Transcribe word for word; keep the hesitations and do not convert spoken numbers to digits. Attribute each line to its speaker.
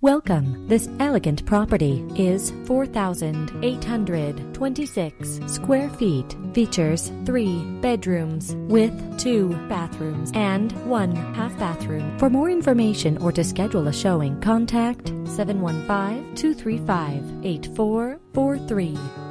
Speaker 1: Welcome. This elegant property is four thousand eight hundred twenty-six square feet. Features three bedrooms with two bathrooms and one half bathroom. For more information or to schedule a showing, contact seven one five, two three five, eight four four three.